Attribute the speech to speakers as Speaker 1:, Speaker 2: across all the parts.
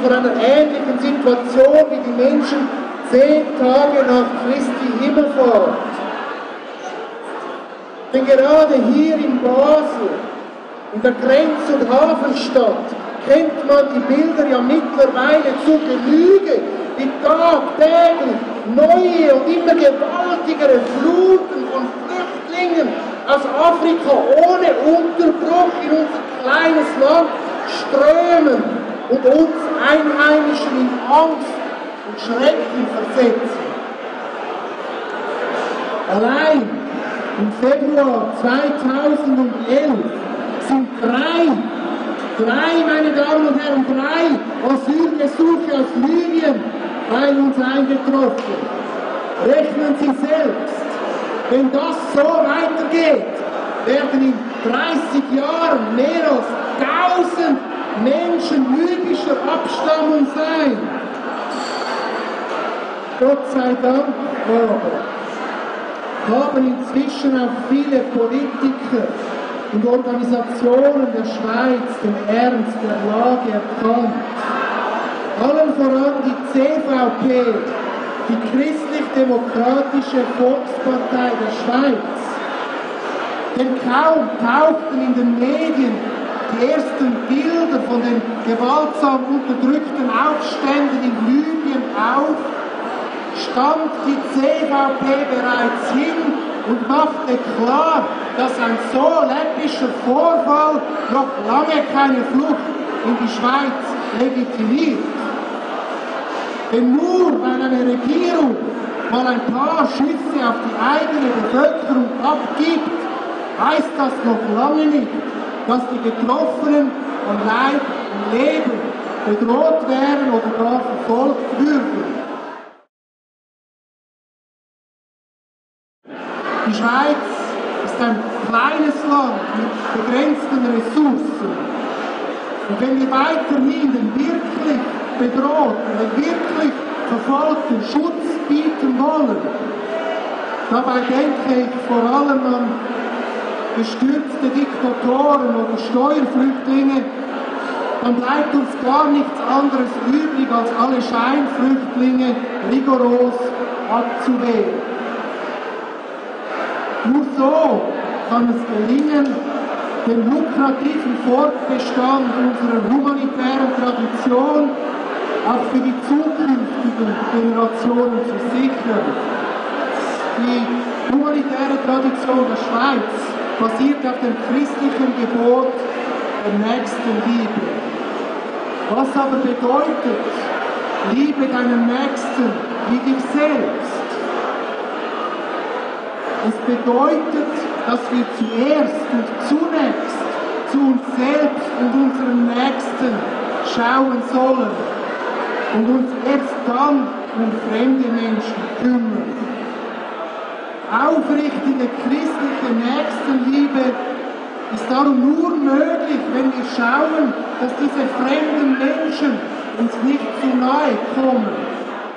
Speaker 1: vor einer ähnlichen Situation wie die Menschen 10 Tage nach Christi Himmelfahrt. Denn gerade hier in Basel, in der Grenz- und Hafenstadt, kennt man die Bilder ja mittlerweile zu Genüge, wie tagtäglich neue und immer gewaltigere Fluten von Flüchtlingen aus Afrika ohne Unterbruch in unser kleines Land strömen und uns Einheimischen in Angst und Schrecken versetzen. Allein im Februar 2011 sind drei, meine Damen und Herren, 3 Asylgesuche aus Libyen bei uns eingetroffen. Rechnen Sie selbst, wenn das so weitergeht, werden in 30 Jahren mehr als 1000 Menschen libyscher Abstammung sein. Gott sei Dank aber haben inzwischen auch viele Politiker und Organisationen der Schweiz den Ernst der Lage erkannt. Allen voran die CVP, die Christlich-Demokratische Volkspartei der Schweiz. Denn kaum tauchten in den Medien die ersten Bilder von den gewaltsam unterdrückten Aufständen in Libyen auf, stand die CVP bereits hin und machte klar, dass ein so läppischer Vorfall noch lange keine Flucht in die Schweiz legitimiert. Denn nur weil eine Regierung mal ein paar Schüsse auf die eigene Bevölkerung abgibt, heißt das noch lange nicht, dass die Betroffenen an Leib und Leben bedroht wären oder gar verfolgt würden. Die Schweiz ist ein kleines Land mit begrenzten Ressourcen. Und wenn wir weiterhin den wirklich bedrohten, den wirklich Verfolgten Schutz bieten wollen, dabei denke ich vor allem an gestürzte Diktatoren oder Steuerflüchtlinge, dann bleibt uns gar nichts anderes übrig, als alle Scheinflüchtlinge rigoros abzuwehren. Nur so kann es gelingen, den lukrativen Fortbestand unserer humanitären Tradition auch für die zukünftigen Generationen zu sichern. Die humanitäre Tradition der Schweiz basiert auf dem christlichen Gebot der Nächstenliebe. Was aber bedeutet, liebe deinen Nächsten wie dich selbst? Es bedeutet, dass wir zuerst und zunächst zu uns selbst und unseren Nächsten schauen sollen und uns erst dann um fremde Menschen kümmern. Aufrichtige christliche Nächstenliebe ist darum nur möglich, wenn wir schauen, dass diese fremden Menschen uns nicht zu nahe kommen.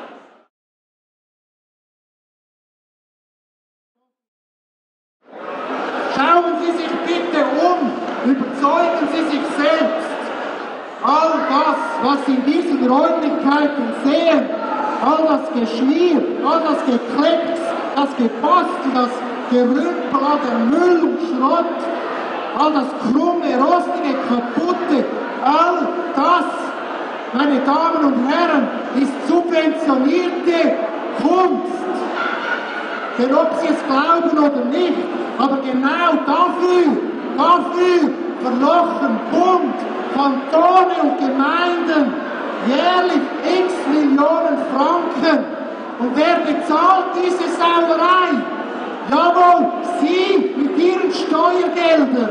Speaker 1: Schauen Sie sich bitte um, überzeugen Sie sich selbst. All das, was Sie in diesen Räumlichkeiten sehen, all das Geschmier, all das Geklecks, das Gebastel, das Gerümpel, all der Müll und Schrott, all das krumme, rostige, kaputte, all das, meine Damen und Herren, ist subventionierte Kunst. Denn ob Sie es glauben oder nicht, aber genau dafür verlochen Bund, Kantone und Gemeinden jährlich x Millionen Franken. Und wer bezahlt diese Sauerei? Jawohl, Sie mit Ihren Steuergeldern.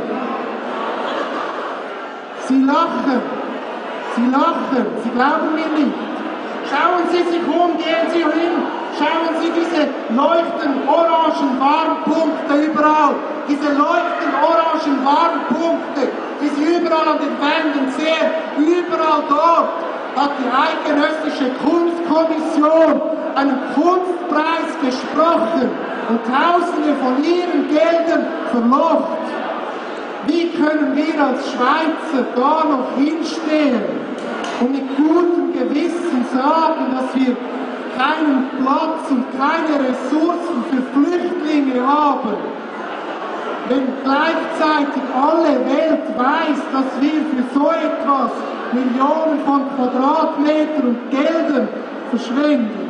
Speaker 1: Sie lachen, Sie glauben mir nicht. Schauen Sie sich um, gehen Sie hin, schauen Sie diese leuchtend orangen Warnpunkte überall, diese leuchtend orangen Warnpunkte, die Sie überall an den Wänden sehen, überall dort hat die Eidgenössische Kunstkommission einen Kunstpreis gesprochen und Tausende von ihren Geldern verlocht. Wie können wir als Schweizer da noch hinstehen? und mit gutem Gewissen sagen, dass wir keinen Platz und keine Ressourcen für Flüchtlinge haben, wenn gleichzeitig alle Welt weiß, dass wir für so etwas Millionen von Quadratmetern und Geldern verschwenden.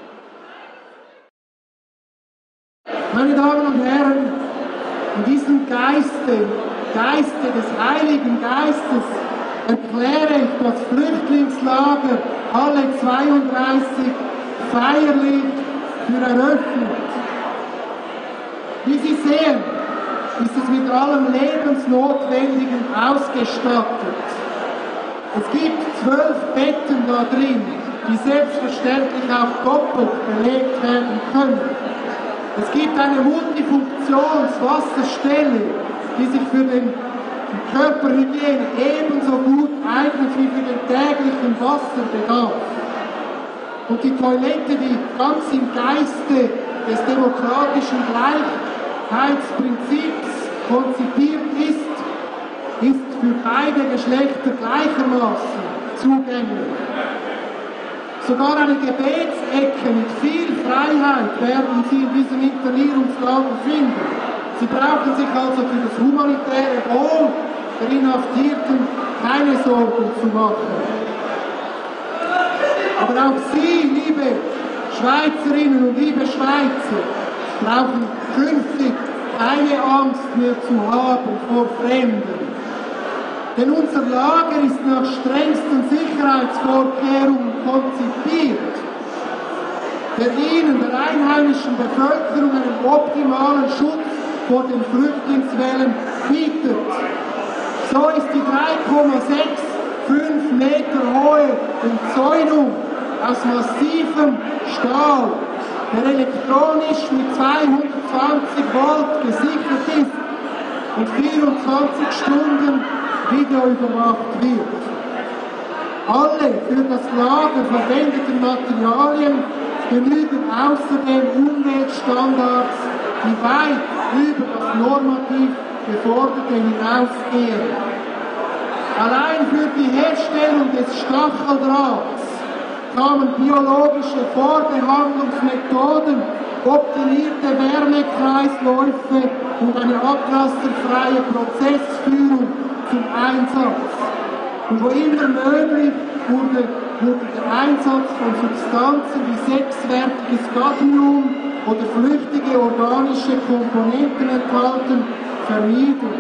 Speaker 1: Meine Damen und Herren, in diesem Geiste des Heiligen Geistes erkläre ich das Flüchtlingslager Halle 32 feierlich für eröffnet. Wie Sie sehen, ist es mit allem Lebensnotwendigen ausgestattet. Es gibt 12 Betten da drin, die selbstverständlich auch doppelt belegt werden können. Es gibt eine Multifunktionswasserstelle, die sich für die Körperhygiene ebenso gut eignet wie für den täglichen Wasserbedarf. Und die Toilette, die ganz im Geiste des demokratischen Gleichheitsprinzips konzipiert ist für beide Geschlechter gleichermaßen zugänglich. Sogar eine Gebetsecke mit viel Freiheit werden Sie in diesem Internierungslager finden. Sie brauchen sich also für das humanitäre Wohl der Inhaftierten keine Sorgen zu machen. Aber auch Sie, liebe Schweizerinnen und liebe Schweizer, brauchen künftig keine Angst mehr zu haben vor Fremden. Denn unser Lager ist nach strengsten Sicherheitsvorkehrungen konzipiert, der ihnen, der einheimischen Bevölkerung, einen optimalen Schutz vor den Flüchtlingswellen bietet. So ist die 3,65 Meter hohe Umzäunung aus massivem Stahl, der elektronisch mit 220 Volt gesichert ist und 24 Stunden videoüberwacht wird. Alle für das Lager verwendeten Materialien genügen außerdem Umweltstandards, die weit über das normativ Geforderte hinausgehen. Allein für die Herstellung des Stacheldrahts kamen biologische Vorbehandlungsmethoden, optimierte Wärmekreisläufe und eine ablasterfreie Prozessführung zum Einsatz. Und wo immer möglich wurde der Einsatz von Substanzen wie sechswertiges Cadmium oder flüchtige organische Komponenten enthalten, vermieden.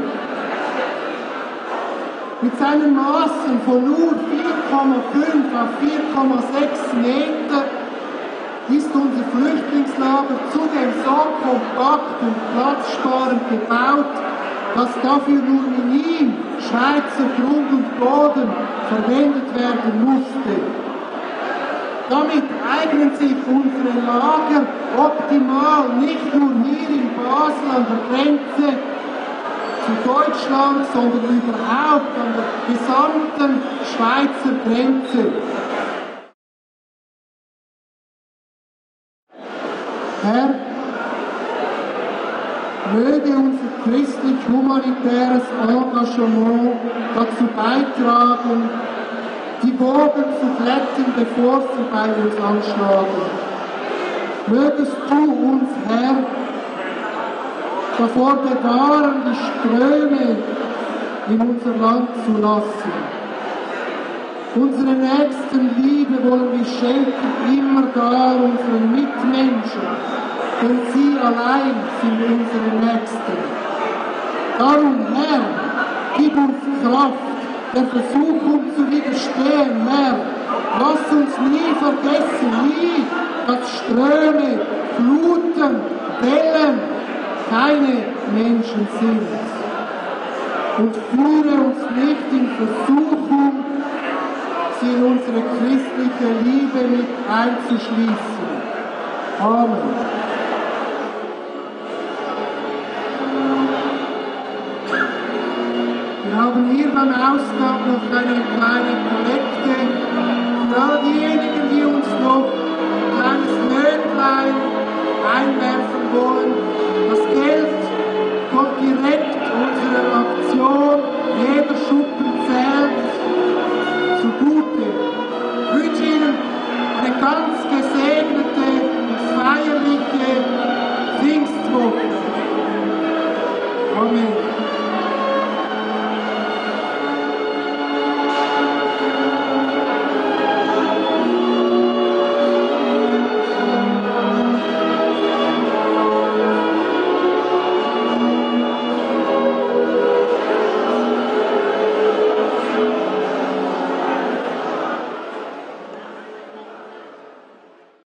Speaker 1: Mit seinen Maßen von nur 4,5 auf 4,6 Meter ist unser Flüchtlingslager zudem so kompakt und platzsparend gebaut, dass dafür nur minim Schweizer Grund und Boden verwendet werden musste. Damit eignen sich unsere Lager optimal nicht nur hier in Basel an der Grenze zu Deutschland, sondern überhaupt an der gesamten Schweizer Grenze. Herr, möge unser christlich-humanitäres Engagement dazu beitragen, die Wogen zu glätten, bevor sie bei uns anschlagen. Mögest du uns, Herr, davor bewahren, die Ströme in unser Land zu lassen. Unsere Nächstenliebe wollen wir schenken, immer da unseren Mitmenschen, denn sie allein sind unsere Nächsten. Darum, Herr, gib uns Kraft, der Versuchung zu widerstehen, Herr. Lass uns nie vergessen, dass Ströme, Fluten, Wellen keine Menschen sind. Und führe uns nicht in Versuchung, sie in unsere christliche Liebe mit einzuschließen. Amen. Wir haben hier beim Ausgang noch eine kleine Kollekte für all diejenigen, die uns noch